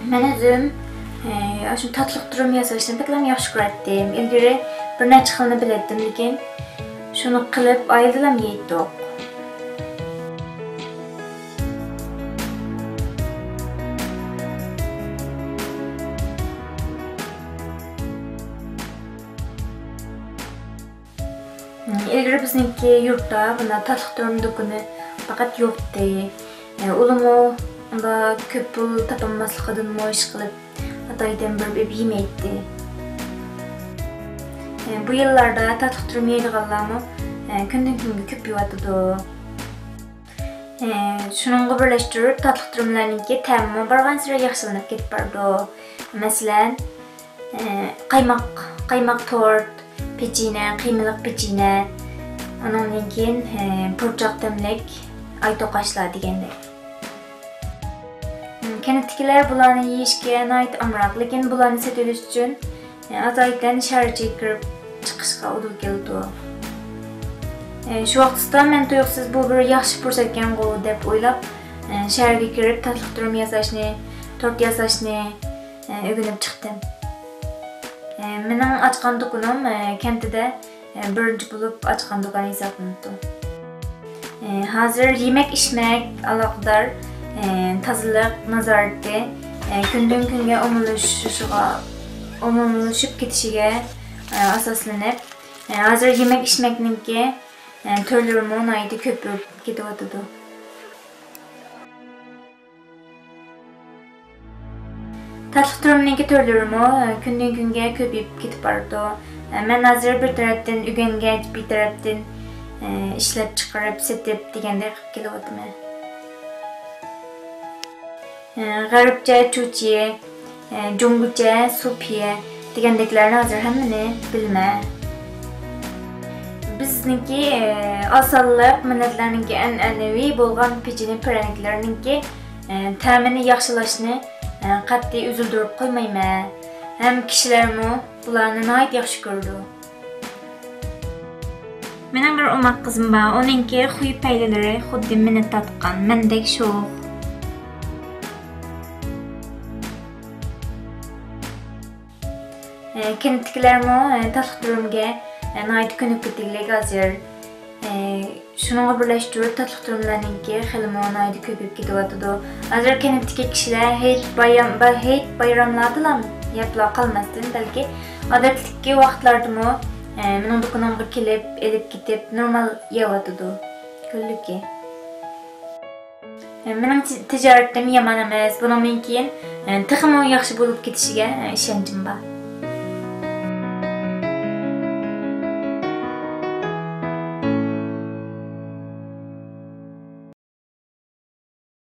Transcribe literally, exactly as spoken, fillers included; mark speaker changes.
Speaker 1: Men özüm e, şu tatlıq durum yasaşını pek yaxşı görətdim. İlgiri bir neçə xilini biletdim, lekin şunu qilib ayıldılam yeyitdik. İlgiri bizniki yurtta bunda tatlıq durum dükünü fakat yoktu. E, Ulumu onda köp pul tapılmaslıqadan mı iş qilib ataydan bir beb yemeydi. E, bu yıllarda tatlıq durum yeydiğanlarımı e, künden günge köp yuvatıdı. E, şununla birleştirip tatlıq durumlarınki təmimi barğan sıra yaxşılanıp ketip bardı. Mesela e, qaymaq, qaymaq tort, pechine, kıymalık pechine, ondan keyin e, purcaq demlik ay toqaşlar degende. Kenetkiler bularını yeyişke nait amraq, lekin bularını setiliş üçün e, azaydan şəhər çekirib çıxışqa udul geldi. E, şu vaqtda men tuyuqsuz bu bir yaxşı fürsətken qolu deb oylab e, şəhərga kirib tatlıq durum yasaşını, tort yasaşını e, ögünüp çıxdım. E, mening açqan dukunum e, kentide e, birinci bulup açqan dukan hesaplanıptı. E, hazır yemek içmek alaqdar e, tazılıq nazarati e, günden günge omurlaşışıga, omurlaşıp ketişige e, asaslanıp e, hazır yemek içmekninki e, türlürümü onaydı köpürüp gidiyordu. Tatlıq durumninki türlürümü günden günge köpüp gidip bardı. Men hazır bir taraftan ügengeç, bir taraftan e, işlep çıkarıp setip degende geliyordu men. E, Garipçe, Çuçiye, e, Cunguçe, Supiye degendeklerini hazır hemmini bilme. Bizninki e, asallık milletlerninki en enevi bolgan pechini piraniklerninki e, təmini yaxşılaşını e, qat'i üzüldürüp koymayma. Hem kişilerimi bularını nayit yaxşı gördü. Menin bir umak kızım var, onunki xuy paylaları xuddi meni tatqan, mendek şoğ. E, Kenetkilerimi e, tatlıq durumga e, nayit könüp gittiğilik hazır. E, Şununla birleştirip tatlıq durumlarınki xilimi nayit köpüp gidiyordu. Hazır kenetki kişiler heyt bayram, heyt bayramladılar yapıla kalmasın, belki adatlıkki vaxtlarda mı e, menin dukunamga kelip, edip gidip normal yavatıdı. Gördük ki. E, menin ticaretim yaman emas, bunun keyin e, tıxımı yaxşı bulup ketişige e, işencim var.